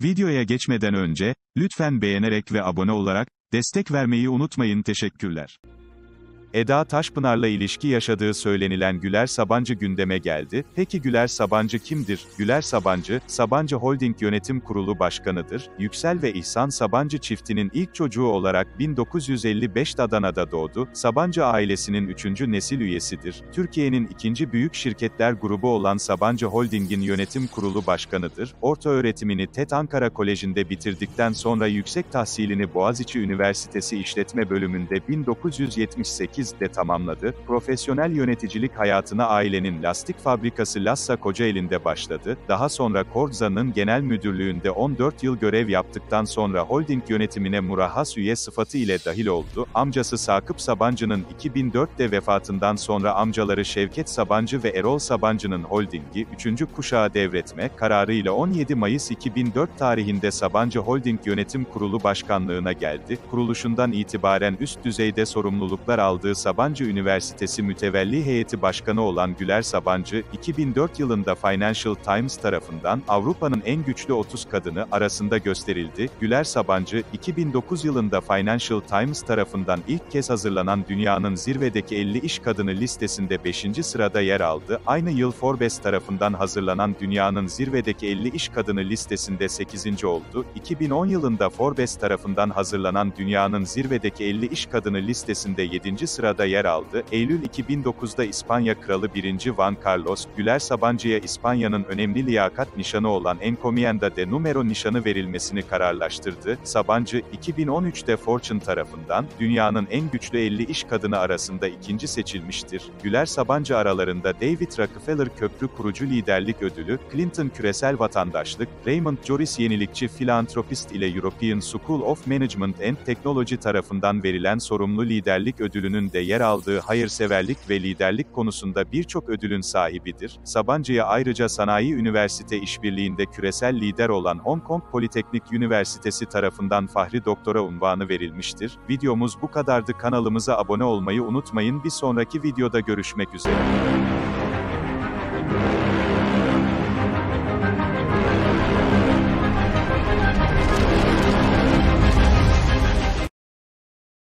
Videoya geçmeden önce, lütfen beğenerek ve abone olarak, destek vermeyi unutmayın. Teşekkürler. Eda Taşpınar'la ilişki yaşadığı söylenilen Güler Sabancı gündeme geldi. Peki Güler Sabancı kimdir? Güler Sabancı, Sabancı Holding Yönetim Kurulu Başkanıdır. Yüksel ve İhsan Sabancı çiftinin ilk çocuğu olarak 1955'te Adana'da doğdu. Sabancı ailesinin 3. nesil üyesidir. Türkiye'nin ikinci büyük şirketler grubu olan Sabancı Holding'in yönetim kurulu başkanıdır. Ortaöğretimini TED Ankara Koleji'nde bitirdikten sonra yüksek tahsilini Boğaziçi Üniversitesi İşletme Bölümünde 1978'de tamamladı. Profesyonel yöneticilik hayatına ailenin lastik fabrikası Lassa Kocaeli'nde başladı. Daha sonra Kordza'nın genel müdürlüğünde 14 yıl görev yaptıktan sonra holding yönetimine murahhas üye sıfatı ile dahil oldu. Amcası Sakıp Sabancı'nın 2004'te vefatından sonra amcaları Şevket Sabancı ve Erol Sabancı'nın holdingi 3. kuşağa devretme kararıyla 17 Mayıs 2004 tarihinde Sabancı Holding Yönetim Kurulu Başkanlığına geldi. Kuruluşundan itibaren üst düzeyde sorumluluklar aldığı Sabancı Üniversitesi Mütevelli Heyeti Başkanı olan Güler Sabancı, 2004 yılında Financial Times tarafından Avrupa'nın en güçlü 30 kadını arasında gösterildi. Güler Sabancı, 2009 yılında Financial Times tarafından ilk kez hazırlanan dünyanın zirvedeki 50 iş kadını listesinde 5. sırada yer aldı. Aynı yıl Forbes tarafından hazırlanan dünyanın zirvedeki 50 iş kadını listesinde 8. oldu. 2010 yılında Forbes tarafından hazırlanan dünyanın zirvedeki 50 iş kadını listesinde 7. sırada yer aldı. Eylül 2009'da İspanya Kralı 1. Juan Carlos, Güler Sabancı'ya İspanya'nın önemli liyakat nişanı olan Encomienda de Número nişanı verilmesini kararlaştırdı. Sabancı, 2013'te Fortune tarafından, dünyanın en güçlü 50 iş kadını arasında ikinci seçilmiştir. Güler Sabancı aralarında David Rockefeller Köprü Kurucu Liderlik Ödülü, Clinton Küresel Vatandaşlık, Raymond Joris Yenilikçi Filantropist ile European School of Management and Technology tarafından verilen Sorumlu Liderlik Ödülü'nün de yer aldığı hayırseverlik ve liderlik konusunda birçok ödülün sahibidir. Sabancı'ya ayrıca Sanayi Üniversite işbirliğinde küresel lider olan Hong Kong Politeknik Üniversitesi tarafından Fahri Doktora unvanı verilmiştir. Videomuz bu kadardı. Kanalımıza abone olmayı unutmayın. Bir sonraki videoda görüşmek üzere.